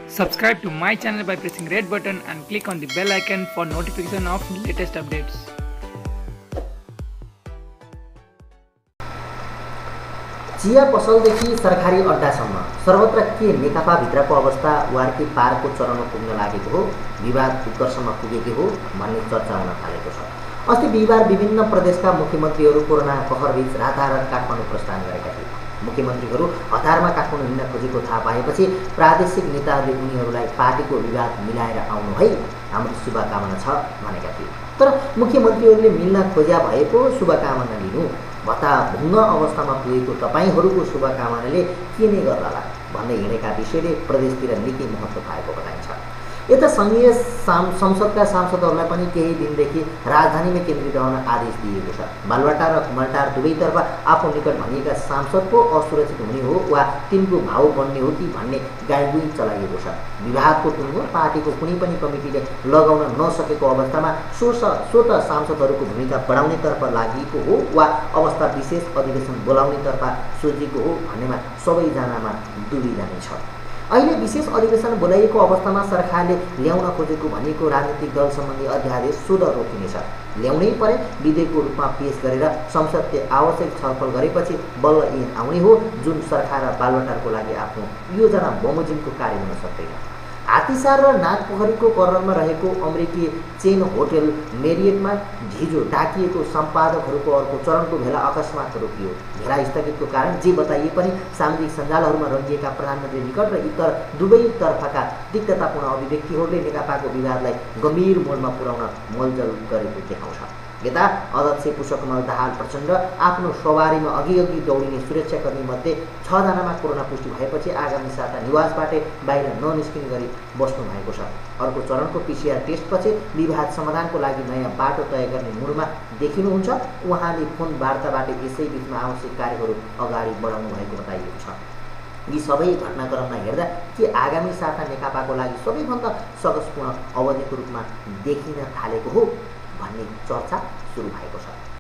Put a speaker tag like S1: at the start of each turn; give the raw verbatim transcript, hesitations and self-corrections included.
S1: Subscribe to my channel by pressing red button and click on the bell icon for notification of latest updates.
S2: चिया पसलदेखि सरकारी अड्डासम्म सर्वत्र के नेकपाभित्रको अवस्था वार्की पारको चरणमा पुग्न लागेको हो, विवाद उत्कर्षमा पुगेको हो भन्ने चर्चा हुन थालेको छ। अस्ति बिहिबार विभिन्न प्रदेशका मुख्यमन्त्रीहरू कोरोना कहरबीच रातारात काठमाडौँ प्रस्थान गरेका थिए। मुख्यमन्त्रीहरू हतारमा काठमाडौँ हिँड्न खोजेको थाहा पाएपछि प्रादेशिक नेताहरूले उनीहरूलाई पार्टीको विवाद मिलाएर आउनु है, हाम्रो शुभकामना छ भनेका थिए। तर मुख्यमन्त्रीहरूले मिल्न खोज्या भएको शुभकामना लिनु भत्ताभुङ्ग अवस्थामा पुगेको तपाईँहरूको शुभकामनाले के नै गर्ला भन्दै हिँडेका विषयले प्रदेशतिर निकै महत्त्व पाएको बताइन्छ। यता सङ्घीय साम संसदका सांसदहरूलाई पनि केही दिनदेखि राजधानीमा केन्द्रित रहन आदेश दिएको छ। बालुवाटार र कुमलटार दुवैतर्फ आफू निकट भनिएका सांसदको असुरक्षित हुने हो वा तिनको भाउ बन्ने हो कि भन्ने गाईगुई चलाइएको छ। विवादको टुङ्गो पार्टीको कुनै पनि कमिटीले लगाउन नसकेको अवस्थामा स्वत स्वत सांसदहरूको भूमिका बढाउनेतर्फ लागिएको हो वा अवस्था विशेष अधिवेशन बोलाउनेतर्फ सोचिएको हो भन्नेमा सबैजनामा दुविधा नै छ। अहिले विशेष अधिवेशन बोलाइएको अवस्थामा सरकारले ल्याउन खोजेको भनेको राजनीतिक दल सम्बन्धी अध्यादेश स्वतः रोकिनेछ। ल्याउनै परे विधेयकको रूपमा पेश गरेर संसदले आवश्यक छलफल गरेपछि बल्ल ऐन आउने हो, जुन सरकार र बालुवाटारको लागि आफ्नो योजना बमोजिमको कार्य हुन सक्दैन। हात्तीसार र नागपोखरीको कररमा रहेको अमेरिकी चेन होटल मेरियटमा हिजो डाकिएको सम्पादकहरूको अर्को चरणको भेला अकस्मात रोकियो। भेला स्थगितको कारण जे बताइए पनि सामाजिक सञ्जालहरूमा रङ्गिएका प्रधानमन्त्री निकट र इतर दुवैतर्फका तिक्ततापूर्ण अभिव्यक्तिहरूले नेकपाको विवादलाई गम्भीर मोडमा पुर्याउन मलजल गरेको देखाउँछ। यता अध्यक्ष पुष्पकमल दाहाल प्रचण्ड आफ्नो सवारीमा अघि अघि दौडिने सुरक्षाकर्मीमध्ये छजनामा कोरोना पुष्टि भएपछि आगामी साता निवासबाटै बाहिर ननिस्किने गरी बस्नु भएको छ। अर्को चरणको पिसिआर टेस्टपछि विवाद समाधानको लागि नयाँ बाटो तय गर्ने मुडमा देखिनुहुन्छ। उहाँले फोन वार्ताबाट यसै बिचमा आवश्यक कार्यहरू अगाडि बढाउनु भएको बताइएको छ। यी सबै घटनाक्रममा हेर्दा के आगामी साता नेकपाको लागि सबैभन्दा सकसपूर्ण अवधिको रूपमा देखिन थालेको हो भन्ने चर्चा सुरु भएको छ।